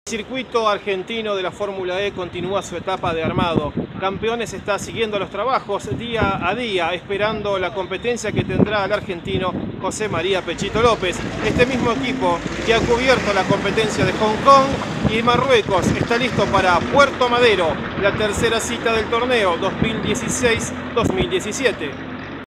El circuito argentino de la Fórmula E continúa su etapa de armado. Campeones está siguiendo los trabajos día a día, esperando la competencia que tendrá el argentino José María Pechito López. Este mismo equipo que ha cubierto la competencia de Hong Kong y Marruecos está listo para Puerto Madero, la tercera cita del torneo 2016-2017.